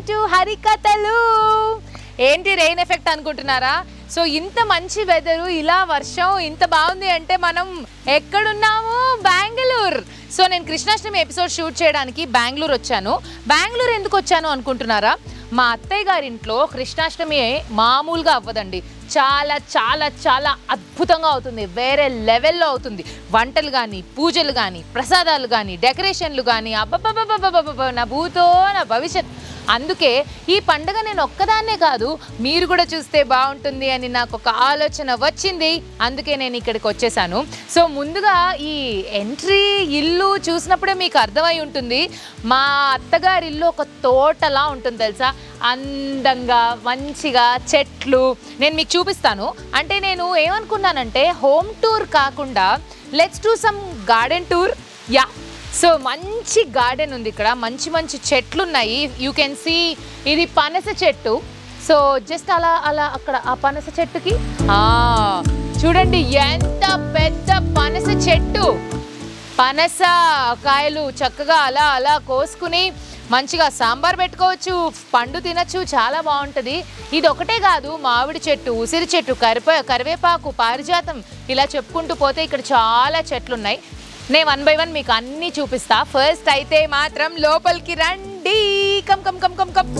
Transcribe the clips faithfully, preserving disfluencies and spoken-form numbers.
To హరికథలు. ఏంటి rain effect అనుకుంటున్నారా? సో ఇంత మంచి వెదరు, ఇలా వర్షం ఇంత బాగుంది అంటే మనం ఎక్కడున్నాము? బెంగళూరు. సో నేను కృష్ణాష్టమి ఎపిసోడ్ షూట్ చేయడానికి బెంగళూరు వచ్చాను. బెంగళూరు ఎందుకు వచ్చాను అనుకుంటున్నారా? మా అత్తయ్య గారింట్లో కృష్ణాష్టమి మామూలుగా అవ్వదండి. చాలా చాలా చాలా అద్భుతంగా అవుతుంది, వేరే లెవెల్లో అవుతుంది. వంటలు కానీ, పూజలు కానీ, ప్రసాదాలు కానీ, డెకరేషన్లు కానీ, అబ్బబ్బబ్బబ్బబ్బబ్బ నా భూతో నా భవిష్యత్. అందుకే ఈ పండుగ నేను ఒక్కదాన్నే కాదు, మీరు కూడా చూస్తే బాగుంటుంది అని నాకు ఒక ఆలోచన వచ్చింది. అందుకే నేను ఇక్కడికి వచ్చేసాను. సో ముందుగా ఈ ఎంట్రీ ఇల్లు చూసినప్పుడే మీకు అర్థమై ఉంటుంది, మా అత్తగారి ఇల్లు ఒక తోటలా ఉంటుంది తెలుసా. అందంగా మంచిగా చెట్లు నేను మీకు చూపిస్తాను. అంటే నేను ఏమనుకున్నానంటే హోమ్ టూర్ కాకుండా let's do some garden tour. Yeah, so మంచి గార్డెన్ ఉంది ఇక్కడ, మంచి మంచి చెట్లు ఉన్నాయి. యూ కెన్ సీ ఇది పనస చెట్టు. సో జస్ట్ అలా అలా అక్కడ ఆ పనస చెట్టుకి చూడండి ఎంత పెద్ద పనస చెట్టు. పనస కాయలు చక్కగా అలా అలా కోసుకుని మంచిగా సాంబార్ పెట్టుకోవచ్చు, పండు తినచ్చు, చాలా బాగుంటుంది. ఇది ఒకటే కాదు, మామిడి చెట్టు, ఉసిరి చెట్టు, కరిపే కరివేపాకు, పారిజాతం, ఇలా చెప్పుకుంటూ పోతే ఇక్కడ చాలా చెట్లు ఉన్నాయి. నేను వన్ బై వన్ మీకు అన్నీ చూపిస్తా. ఫస్ట్ అయితే మాత్రం లోపలికి రండి. Come come come come come.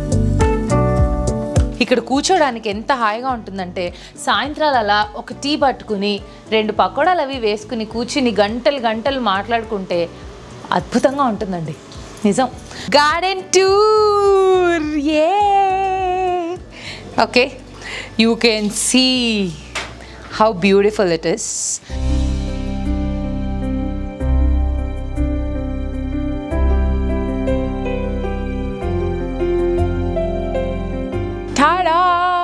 ఇక్కడ కూర్చోడానికి ఎంత హాయిగా ఉంటుందంటే సాయంత్రాలు అలా ఒక టీ పట్టుకుని రెండు పకోడాలు అవి వేసుకుని కూర్చుని గంటలు గంటలు మాట్లాడుకుంటే అద్భుతంగా ఉంటుందండి, నిజం. Garden tour. ఏ okay, you can see how beautiful it is. Tada,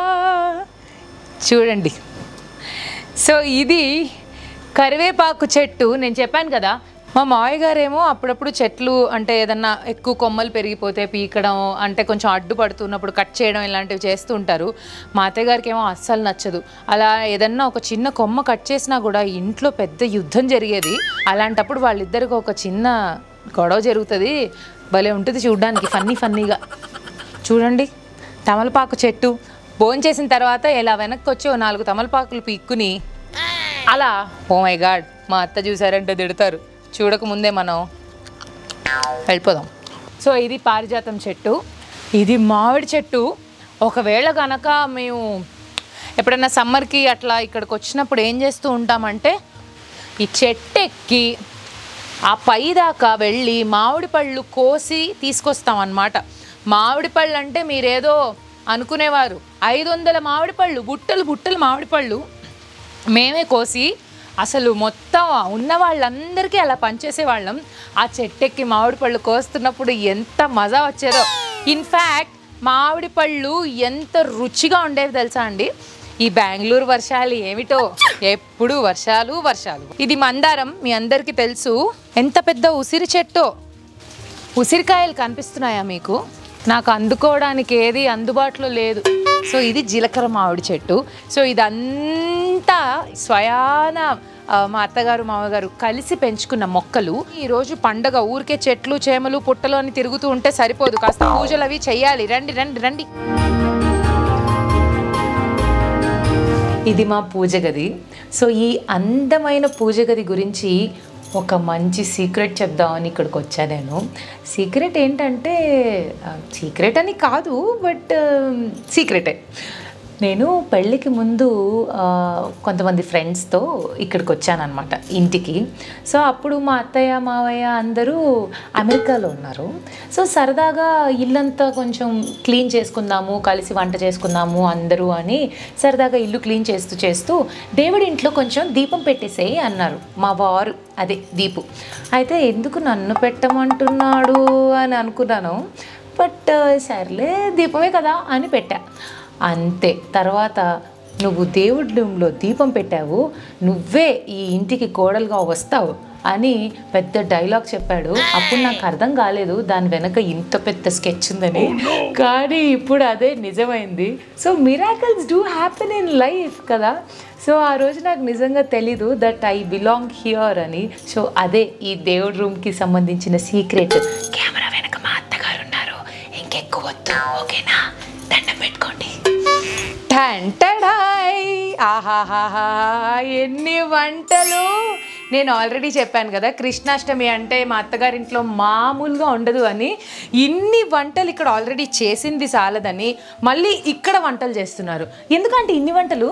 చూడండి. సో ఇది కరివేపాకు చెట్టు. నేను చెప్పాను కదా, మా మావయ్య గారేమో అప్పుడప్పుడు చెట్లు అంటే ఏదన్నా ఎక్కువ కొమ్మలు పెరిగిపోతే పీకడం, అంటే కొంచెం అడ్డుపడుతున్నప్పుడు కట్ చేయడం, ఇలాంటివి చేస్తూ ఉంటారు. మా అత్తయ్య గారికి ఏమో అస్సలు నచ్చదు. అలా ఏదన్నా ఒక చిన్న కొమ్మ కట్ చేసినా కూడా ఇంట్లో పెద్ద యుద్ధం జరిగేది. అలాంటప్పుడు వాళ్ళిద్దరికి ఒక చిన్న గొడవ జరుగుతుంది. భలే ఉంటుంది చూడడానికి, ఫన్నీ ఫన్నీగా. చూడండి తమలపాకు చెట్టు. భోంచేసిన తర్వాత ఇలా వెనక్కి వచ్చి ఓ నాలుగు తమలపాకులు పీక్కుని అలా, ఓ మై గాడ్ మా అత్త చూసారంటే తిడతారు. చూడకముందే మనం వెళ్ళిపోదాం. సో ఇది పారిజాతం చెట్టు, ఇది మామిడి చెట్టు. ఒకవేళ కనుక మేము ఎప్పుడైనా సమ్మర్కి అట్లా ఇక్కడికి వచ్చినప్పుడు ఏం చేస్తూ ఉంటామంటే ఈ చెట్టు ఎక్కి ఆ పై దాకా వెళ్ళి మామిడి పళ్ళు కోసి తీసుకొస్తాం అన్నమాట. మామిడి పళ్ళు అంటే మీరేదో అనుకునేవారు, ఐదు వందల మామిడి పళ్ళు, బుట్టలు బుట్టలు మామిడి పళ్ళు మేమే కోసి అసలు మొత్తం ఉన్న వాళ్ళందరికీ అలా పనిచేసేవాళ్ళం. ఆ చెట్టెక్కి మామిడి పళ్ళు కోస్తున్నప్పుడు ఎంత మజా వచ్చేదో. ఇన్ఫ్యాక్ట్ మామిడి పళ్ళు ఎంత రుచిగా ఉండేవి తెలుసా అండి. ఈ బెంగళూరు వర్షాలు ఏమిటో, ఎప్పుడు వర్షాలు వర్షాలు. ఇది మందారం, మీ అందరికీ తెలుసు. ఎంత పెద్ద ఉసిరి చెట్టో. ఉసిరికాయలు కనిపిస్తున్నాయా మీకు? నాకు అందుకోవడానికి ఏది అందుబాటులో లేదు. సో ఇది జీలకర్ర మామిడి చెట్టు. సో ఇదంతా స్వయాన మా అత్తగారు మామగారు కలిసి పెంచుకున్న మొక్కలు. ఈరోజు పండగ, ఊరికే చెట్లు చేమలు పుట్టలు అని తిరుగుతూ ఉంటే సరిపోదు, కాస్త పూజలు అవి చెయ్యాలి. రండి రండి రండి. ఇది మా పూజ గది. సో ఈ అందమైన పూజ గది గురించి ఒక మంచి సీక్రెట్ చెప్దామని ఇక్కడికి వచ్చా నేను. సీక్రెట్ ఏంటంటే, సీక్రెట్ అని కాదు బట్ సీక్రెటే. నేను పెళ్ళికి ముందు కొంతమంది ఫ్రెండ్స్తో ఇక్కడికి వచ్చానమాట ఇంటికి. సో అప్పుడు మా అత్తయ్య మావయ్య అందరూ అమెరికాలో ఉన్నారు. సో సరదాగా ఇల్లంతా కొంచెం క్లీన్ చేసుకుందాము, కలిసి వంట చేసుకుందాము అందరూ అని సరదాగా ఇల్లు క్లీన్ చేస్తూ చేస్తూ దేవుడి ఇంట్లో కొంచెం దీపం పెట్టేసేయి అన్నారు మా వారు, అదే దీపు. అయితే ఎందుకు నన్ను పెట్టమంటున్నాడు అని అనుకున్నాను. బట్ సర్లే దీపమే కదా అని పెట్టా, అంతే. తర్వాత నువ్వు దేవుడి రూమ్లో దీపం పెట్టావు, నువ్వే ఈ ఇంటికి కోడలుగా వస్తావు అని పెద్ద డైలాగ్ చెప్పాడు. అప్పుడు నాకు అర్థం కాలేదు దాని వెనక ఇంత పెద్ద స్కెచ్ ఉందని, కానీ ఇప్పుడు అదే నిజమైంది. So miracles do happen in life కదా. సో ఆ రోజు నాకు నిజంగా తెలీదు దట్ ఐ బిలాంగ్ హియర్ అని. సో అదే ఈ దేవుడి రూమ్కి సంబంధించిన సీక్రెట్. కెమెరా వెనక మా అత్తగారు ఉన్నారు, ఇంకెక్కువ ఎక్కువ వద్దు, ఓకేనా? దండం పెట్టుకోండి. ఆహాహాహా, ఎన్ని వంటలు! నేను ఆల్రెడీ చెప్పాను కదా, కృష్ణాష్టమి అంటే మా అత్తగారింట్లో మామూలుగా ఉండదు అని. ఇన్ని వంటలు ఇక్కడ ఆల్రెడీ చేసింది చాలదని మళ్ళీ ఇక్కడ వంటలు చేస్తున్నారు. ఎందుకంటే ఇన్ని వంటలు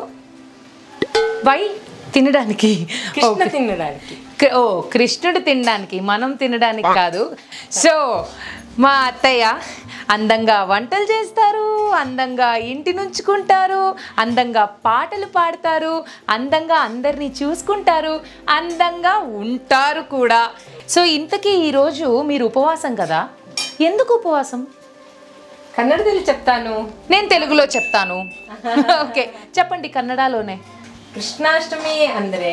వై తినడానికి, కృష్ణ తినడానికి. ఓ కృష్ణుడు తినడానికి, మనం తినడానికి కాదు. సో మా అత్తయ్య అందంగా వంటలు చేస్తారు, అందంగా ఇంటి నుంచుకుంటారు, అందంగా పాటలు పాడతారు, అందంగా అందరినీ చూసుకుంటారు, అందంగా ఉంటారు కూడా. సో ఇంతకీ ఈరోజు మీరు ఉపవాసం కదా, ఎందుకు ఉపవాసం? కన్నడದಲ್ಲಿ చెప్తాను, నేను తెలుగులో చెప్తాను. ఓకే చెప్పండి ಕನ್ನಡలోనే. ಕೃಷ್ಣಾಷ್ಟಮಿ ಅಂದ್ರೆ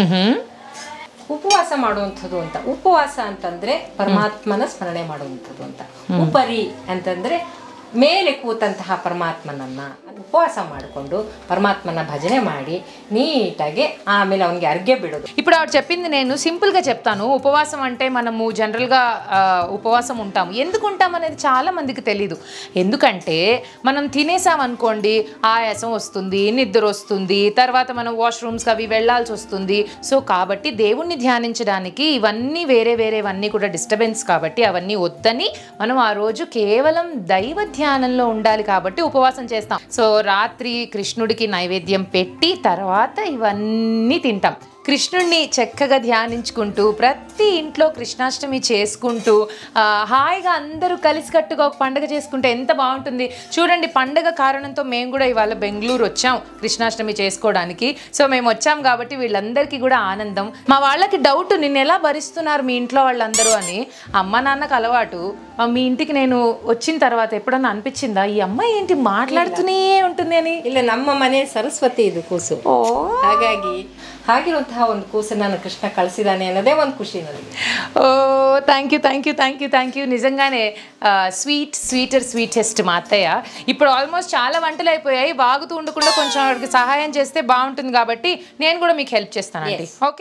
ಉಪವಾಸ ಮಾಡುವಂಥದ್ದು ಅಂತ. ಉಪವಾಸ ಅಂತಂದ್ರೆ ಪರಮಾತ್ಮನ ಸ್ಮರಣೆ ಮಾಡುವಂಥದ್ದು ಅಂತ. ಉಪರಿ ಅಂತಂದ್ರೆ ಮೇಲೆ ಕೂತಂತಹ ಪರಮಾತ್ಮನನ್ನ ಉಪವಾಸ ಮಾಡಿಕೊಂಡು ಪರಮಾತ್ಮನ ಭಜನೆ ಮಾಡಿ నీటాగే ఆమెಲೆ ಅವನಿಗೆ అర్ఘ్య బిడదు. ఇప్పుడు ఆవిడ చెప్పింది నేను సింపుల్గా చెప్తాను. ఉపవాసం అంటే మనము జనరల్గా ఉపవాసం ఉంటాము. ఎందుకు ఉంటాం అనేది చాలా మందికి తెలీదు. ఎందుకంటే మనం తినేసాం అనుకోండి, ఆయాసం వస్తుంది, నిద్ర వస్తుంది, తర్వాత మనం వాష్రూమ్స్కి అవి వెళ్ళాల్సి వస్తుంది. సో కాబట్టి దేవుణ్ణి ధ్యానించడానికి ఇవన్నీ వేరే వేరేవన్నీ కూడా డిస్టర్బెన్స్ కాబట్టి అవన్నీ వద్దని మనం ఆ రోజు కేవలం దైవ ధ్యానంలో ఉండాలి కాబట్టి ఉపవాసం చేస్తాం. సో రాత్రి కృష్ణుడికి నైవేద్యం పెట్టి తర్వాత ఇవన్నీ తింటాం. కృష్ణుడిని చక్కగా ధ్యానించుకుంటూ ప్రతి ఇంట్లో కృష్ణాష్టమి చేసుకుంటూ హాయిగా అందరూ కలిసికట్టుగా ఒక పండుగ చేసుకుంటే ఎంత బాగుంటుంది చూడండి. పండుగ కారణంతో మేము కూడా ఇవాళ బెంగళూరు వచ్చాం కృష్ణాష్టమి చేసుకోవడానికి. సో మేము వచ్చాం కాబట్టి వీళ్ళందరికీ కూడా ఆనందం. మా వాళ్ళకి డౌట్, నిన్ను ఎలా భరిస్తున్నారు మీ ఇంట్లో వాళ్ళందరూ అని. అమ్మ నాన్నకు అలవాటు. మీ ఇంటికి నేను వచ్చిన తర్వాత ఎప్పుడన్నా అనిపించిందా ఈ అమ్మాయి ఏంటి మాట్లాడుతూనే ఉంటుంది అని? ಇಲ್ಲ, ನಮ್ಮ ಮನೆ ಸರಸ್ವತಿ ಇದು ಕೂಸು. ಹಾಗಾಗಿ ಹಾಗಿರುವಂತಹ ಒಂದು ಕೂಸು ನಾನು ಕೃಷ್ಣ ಕಳಿಸಿದಾನೆ ಅನ್ನೋದೇ ಒಂದು ಖುಷಿ ನನಗೆ. Oh thank you thank you thank you thank you నిజంగానే స్వీట్ స్వీటర్ స్వీటెస్ట్ మా అత్తయ్య. ఇప్పుడు ఆల్మోస్ట్ చాలా వంటలు అయిపోయాయి. వాగుతూ ఉండకుండా కొంచెం వాడికి సహాయం చేస్తే బాగుంటుంది కాబట్టి నేను కూడా మీకు హెల్ప్ చేస్తానండి. ఓకే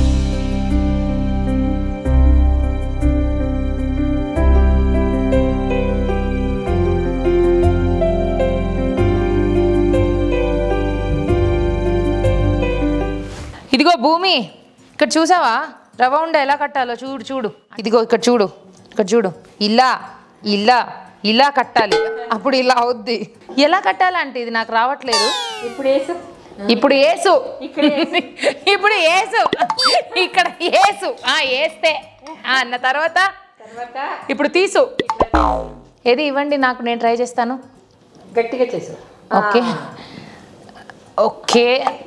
ఇదిగో భూమి, ఇక్కడ చూసావా రవ్వ ఉండ ఎలా కట్టాలో? చూడు చూడు, ఇదిగో ఇక్కడ చూడు, ఇక్కడ చూడు, ఇలా ఇలా ఇలా కట్టాలి, అప్పుడు ఇలా అవుద్ది. ఎలా కట్టాలంటే ఇది నాకు రావట్లేదు. ఇప్పుడు వేసు, ఇప్పుడు ఏసు, ఇప్పుడు ఏసు, ఇక్కడ ఏసు వేస్తే అన్న తర్వాత ఇప్పుడు తీసు. ఏది ఇవ్వండి నాకు, నేను ట్రై చేస్తాను. గట్టిగా చేసు. ఓకే ఓకే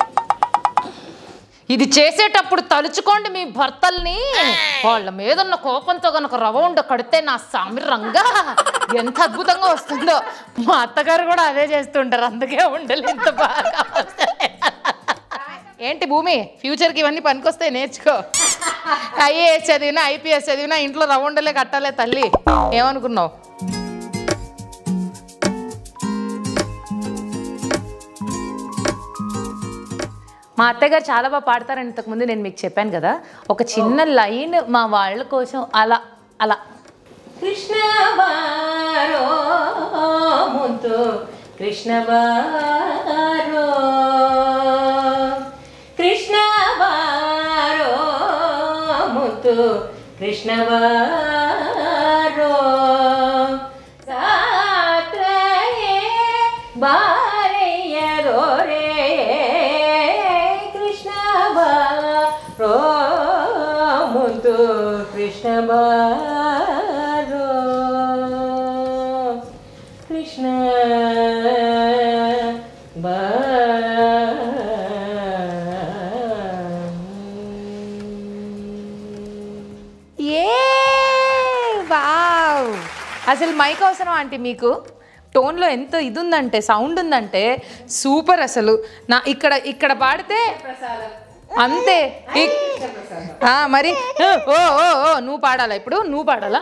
ఇది చేసేటప్పుడు తలుచుకోండి మీ భర్తల్ని. వాళ్ళ మీద ఉన్న కోపంతో కనుక రవ్వ ఉండ కడితే నా సామిరంగా ఎంత అద్భుతంగా వస్తుందో. మా అత్తగారు కూడా అదే చేస్తుంటారు, అందుకే ఉండలు ఇంత బాగా వస్తాయి. ఏంటి భూమి, ఫ్యూచర్కి ఇవన్నీ పనికొస్తాయి, నేర్చుకో. ఐఏఎస్ చదివినా ఐపీఎస్ చదివినా ఇంట్లో రవ్వ ఉండలే కట్టాలే తల్లి, ఏమనుకున్నావు? మా అత్తగారు చాలా బాగా పాడతారని ఇంతకుముందు నేను మీకు చెప్పాను కదా. ఒక చిన్న లైన్ మా వాళ్ళ కోసం అలా అలా. కృష్ణ బారో ముద్దు కృష్ణ బారో, కృష్ణ బారో ముద్దు కృష్ణ బారో, సాత్రయే బారయ్యరో రే ముద్దు కృష్ణ బారో, కృష్ణ ఏ వావ్, అసలు మైక్ అవసరం ఆంటీ మీకు? టోన్లో ఎంత ఇది ఉందంటే, సౌండ్ ఉందంటే సూపర్. అసలు నా ఇక్కడ ఇక్కడ పాడితే అంతే. మరి ఓ ఓ ఓ నువ్వు పాడాలా ఇప్పుడు? నువ్వు పాడాలా?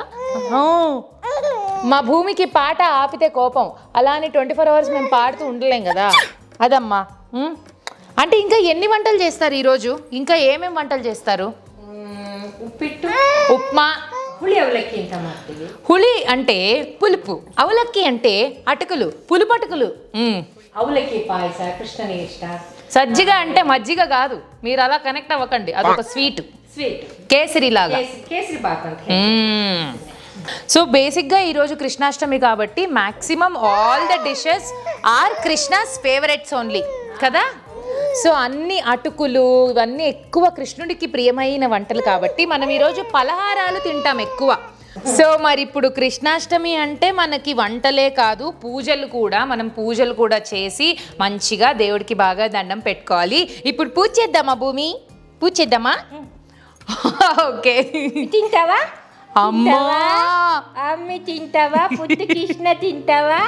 మా భూమికి పాట ఆపితే కోపం, అలా అని ట్వంటీ ఫోర్ అవర్స్ మేము పాడుతూ ఉండలేం కదా. అదమ్మా. అంటే ఇంకా ఎన్ని వంటలు చేస్తారు ఈరోజు? ఇంకా ఏమేమి వంటలు చేస్తారు? ఉప్పిట్టు, ఉప్మా, ಹುಳಿ ಅವಲಕ್ಕಿ ಅಂತ ಮಾಡ್ತೀವಿ. ಹುಳಿ అంటే పులుపు, అవలక్కి అంటే అటుకులు, పులుపు అటుకులు. ಅವಲಕ್ಕಿ పాయಸ కృష్ణನಿಗೆ ఇಷ್ಟ. సజ్జిగ అంటే మజ్జిగ కాదు, మీరు అలా కనెక్ట్ అవ్వకండి, అదొక స్వీట్. స్వీట్ కేసరి లాగా, కేసరి బాత్ ಅಂತ. సో బేసిక్గా ఈరోజు కృష్ణాష్టమి కాబట్టి maximum all the dishes are Krishna's favourites only కదా. సో అన్ని అటుకులు ఇవన్నీ ఎక్కువ కృష్ణుడికి ప్రియమైన వంటలు కాబట్టి మనం ఈరోజు పలహారాలు తింటాం ఎక్కువ. సో మరి ఇప్పుడు కృష్ణాష్టమి అంటే మనకి వంటలే కాదు, పూజలు కూడా, మనం పూజలు కూడా చేసి మంచిగా దేవుడికి బాగా దండం పెట్టుకోవాలి. ఇప్పుడు పూజ చేద్దామా భూమి? పూజ చేద్దామా? ఓకే. తింటావా అమ్మా? అమ్మి తింటావా? పుట్టి కృష్ణ తింటావా?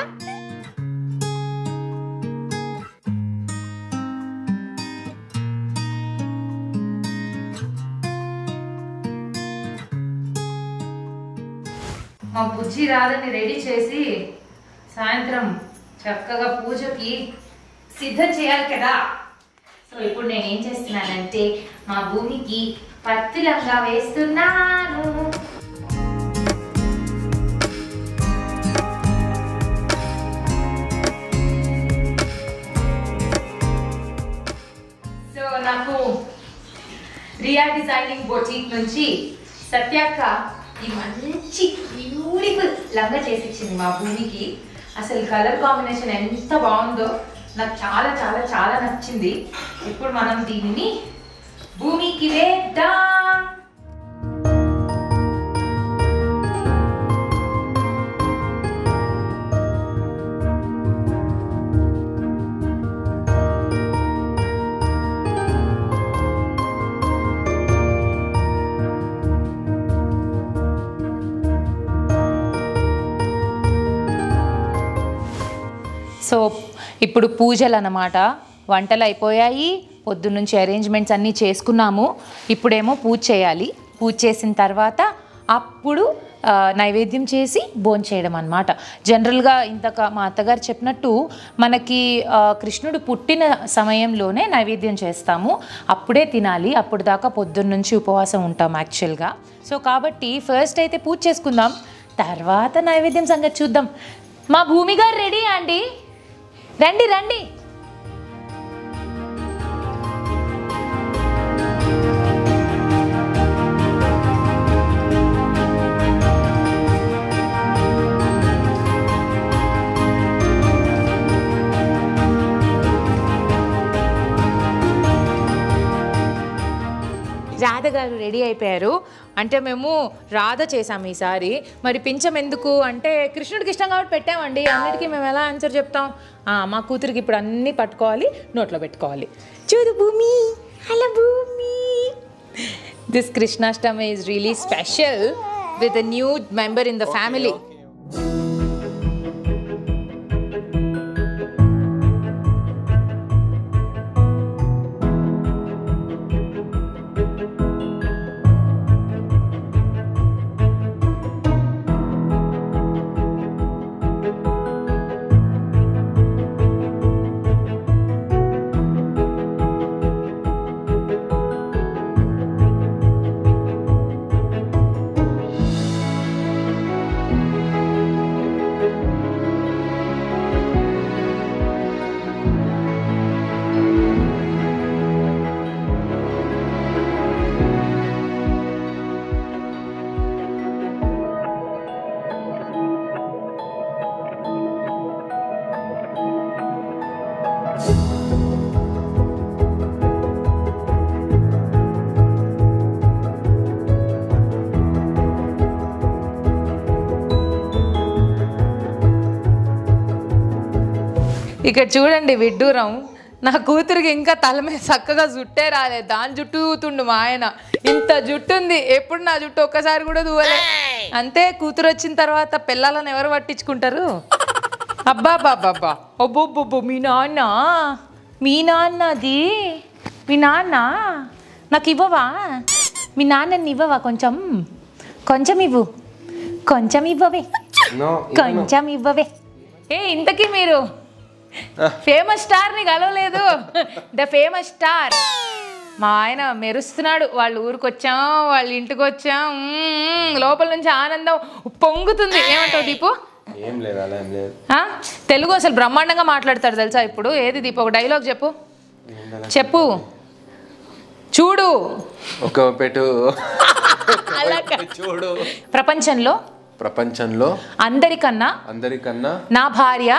మా బుజ్జి రాదని రెడీ చేసి సాయంత్రం చక్కగా పూజకి సిద్ధం చేయాలి కదా. సో ఇప్పుడు నేను ఏం చేస్తున్నానంటే మా భూమికి పత్తులంగా వేస్తున్నాను. సో నాకు రియా డిజైనింగ్ బొటిక్ నుంచి సత్యాక్క ఈ మంచి బ్యూటిఫుల్ లంగా చేసి ఇచ్చింది మా భూమికి. అసలు కలర్ కాంబినేషన్ ఎంత బాగుందో, నాకు చాలా చాలా చాలా నచ్చింది. ఇప్పుడు మనం దీన్ని భూమికి వేద్దాం. సో ఇప్పుడు పూజలు అన్నమాట, వంటలు అయిపోయాయి, పొద్దున్నుంచి అరేంజ్మెంట్స్ అన్నీ చేసుకున్నాము. ఇప్పుడేమో పూజ చేయాలి. పూజ చేసిన తర్వాత అప్పుడు నైవేద్యం చేసి భోంచేయడం అన్నమాట. జనరల్గా ఇంతక మా అత్తగారు చెప్పినట్టు మనకి కృష్ణుడు పుట్టిన సమయంలోనే నైవేద్యం చేస్తాము, అప్పుడే తినాలి. అప్పుడు దాకా పొద్దున్నుంచి ఉపవాసం ఉంటాం యాక్చువల్గా. సో కాబట్టి ఫస్ట్ అయితే పూజ చేసుకుందాం, తర్వాత నైవేద్యం సంగతి చూద్దాం. మా భూమి గారు రెడీ అండి? రండి రండి. రాధ గారు రెడీ అయిపోయారు. అంటే మేము రాధ చేసాము ఈసారి. మరి పింఛం ఎందుకు అంటే కృష్ణుడికి ఇష్టం కాబట్టి పెట్టామండి. అన్నిటికీ మేము ఎలా ఆన్సర్ చెప్తాం? మా కూతురికి ఇప్పుడు అన్నీ పట్టుకోవాలి, నోట్లో పెట్టుకోవాలి. చూడు Bhoomi, hello Bhoomi. This Krishnashtami is really special with a new member in the family. ఇక్కడ చూడండి విడ్డూరం, నా కూతురికి ఇంకా తల మీద చక్కగా జుట్టే రాలేదు, దాని జుట్టు దూతుండు మా ఆయన. ఇంత జుట్టు ఉంది, ఎప్పుడు నా జుట్టు ఒక్కసారి కూడా దూవలే. అంతే, కూతురు వచ్చిన తర్వాత పిల్లలను ఎవరు పట్టించుకుంటారు? అబ్బా బాబా ఒబ్బొబ్బొబ్బో, మీ నాన్న మీ నాన్నది మీ నాన్న నాకు ఇవ్వవా? మీ నాన్నని ఇవ్వవా? కొంచెం కొంచెం ఇవ్వు, కొంచెం ఇవ్వవే, కొంచెం ఇవ్వవే. ఏ ఇంతకీ మీరు ఫేమస్ స్టార్ని కలవలేదు? ద ఫేమస్ స్టార్ మా ఆయన మెరుస్తున్నాడు. వాళ్ళ ఊరికి వచ్చాం, వాళ్ళ ఇంటికి వచ్చాం, మ్మ్, లోపల నుంచి ఆనందం పొంగుతుంది. ఏమంటావు దీపు? ఏం లేదు, అలా ఏం లేదు. తెలుగు అసలు బ్రహ్మాండంగా మాట్లాడతాడు తెలుసా ఇప్పుడు. ఏది దీపు, ఒక డైలాగ్ చెప్పు. చెప్పు చూడు. ఒక పెట్టు చూడు. ప్రపంచంలో ప్రపంచంలో అందరికన్నా అందరికన్నా నా భార్య.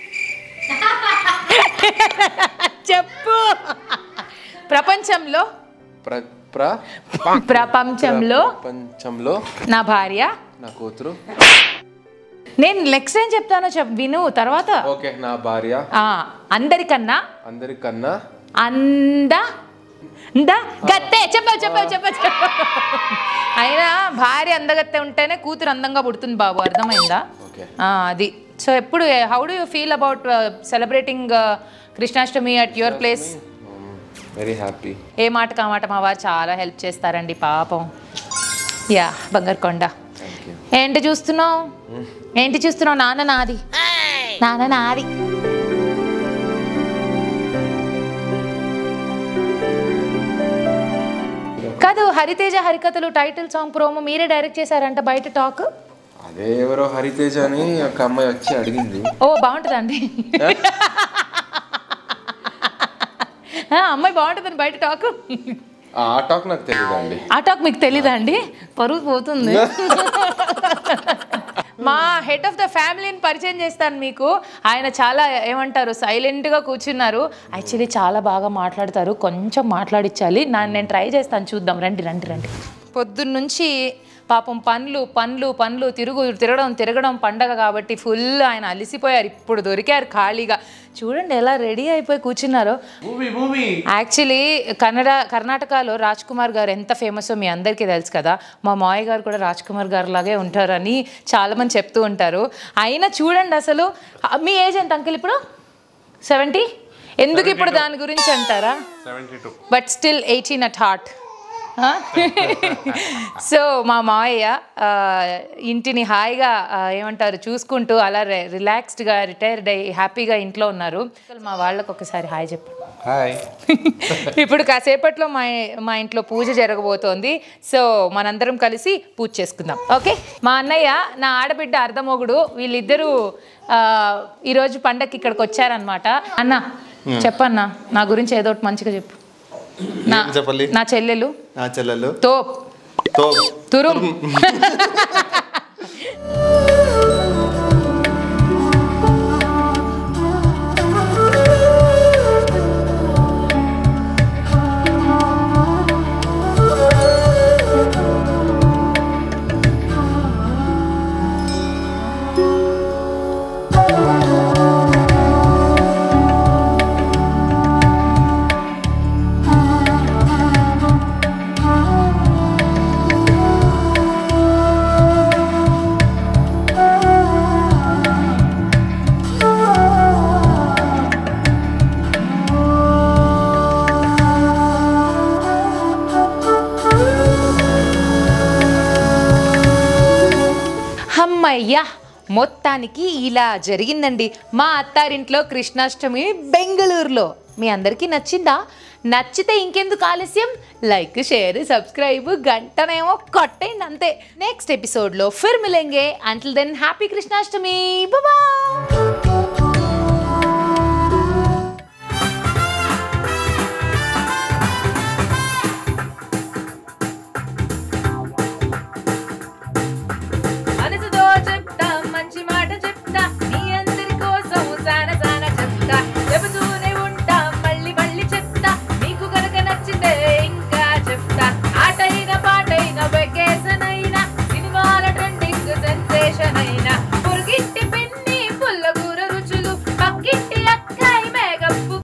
చెప్పు. ప్రపంచంలో ప్ర ప్ర ప్రపంచంలో ప్రపంచంలో నా భార్య నా కూతురు. నేను నెక్స్ట్ ఏం చెప్తానో చెప్ విను తర్వాత. ఓకే. నా భార్య అందరికన్నా అందరికన్నా అంద గత్తే. చెప్పావు చెప్పావు చెప్పావు చెప్పావు. అయినా భార్య అందగత్తే ఉంటేనే కూతురు అందంగా పుడుతుంది బాబు, అర్థమైందా? అది. సో ఎప్పుడు how do you feel about celebrating Krishnashtami at your place? Very happy. ఏ మాట కా మాట మా వారు చాలా హెల్ప్ చేస్తారండి పాపం. యా బంగారు కొండ. ఏంటి చూస్తున్నావు? ఏంటి చూస్తున్నావు? నాన్న నాది, నాన్న నాది. కాదు, హరితేజ హరికథలు టైటిల్ సాంగ్ ప్రోమో మీరే డైరెక్ట్ చేశారంట బయట టాక్. అదే ఎవరో హరితేజ అని ఒక అమ్మాయి వచ్చి అడిగింది. ఓ బాగుంటుందండి అమ్మాయి బాగుంటుందని బయట టాక్. ఆ టాక్ నాకు తెలియదండి. ఆ టాక్ మీకు తెలీదా అండి? పరువు పోతుంది. మా హెడ్ ఆఫ్ ద ఫ్యామిలీని పరిచయం చేస్తాను మీకు. ఆయన చాలా ఏమంటారు సైలెంట్గా కూర్చున్నారు. యాక్చువల్లీ చాలా బాగా మాట్లాడతారు. కొంచెం మాట్లాడించాలి. నా నేను ట్రై చేస్తాను, చూద్దాం. రండి రండి రండి. పొద్దున్నుంచి పాపం పనులు పనులు పనులు తిరుగు తిరగడం తిరగడం పండగ కాబట్టి ఫుల్ ఆయన అలిసిపోయారు. ఇప్పుడు దొరికారు ఖాళీగా. చూడండి ఎలా రెడీ అయిపోయి కూర్చున్నారో. యాక్చువల్లీ కన్నడ కర్ణాటకలో రాజ్ కుమార్ గారు ఎంత ఫేమసో మీ అందరికీ తెలుసు కదా. మా మావయ్య గారు కూడా రాజ్ కుమార్ గారు లాగే ఉంటారని చాలామంది చెప్తూ ఉంటారు. అయినా చూడండి అసలు. మీ ఏజ్ ఎంత అంకిల్ ఇప్పుడు? సెవెంటీ. ఎందుకు ఇప్పుడు దాని గురించి అంటారా? But still eighteen at heart. So మా మావయ్య ఇంటిని హాయిగా ఏమంటారు చూసుకుంటూ అలా రిలాక్స్డ్గా రిటైర్డ్ అయ్యి హ్యాపీగా ఇంట్లో ఉన్నారు. మా వాళ్ళకు ఒకసారి హాయ్ చెప్పు. హాయ్. ఇప్పుడు కాసేపట్లో మా మా ఇంట్లో పూజ జరగబోతోంది. సో మనందరం కలిసి పూజ చేసుకుందాం. ఓకే. మా అన్నయ్య నా ఆడబిడ్డ అర్ధమొగుడు వీళ్ళిద్దరూ ఈరోజు పండగకి ఇక్కడికి వచ్చారనమాట. అన్న చెప్పన్నా నా గురించి ఏదో ఒకటి మంచిగా చెప్పు. చెప్పాలి. నా చెల్లెలు నా చెల్లెలు తోప్ తోప్ తురుం. అమ్మయ్యా మొత్తానికి ఇలా జరిగిందండి మా అత్తారింట్లో కృష్ణాష్టమి బెంగళూరులో. మీ అందరికీ నచ్చిందా? నచ్చితే ఇంకెందుకు ఆలస్యం, లైక్ షేర్ సబ్స్క్రైబ్ గంటనేమో కొట్టండి అంతే. నెక్స్ట్ ఎపిసోడ్లో ఫిర్ మిలేంగే. Until then happy Krishnashtami. Bye.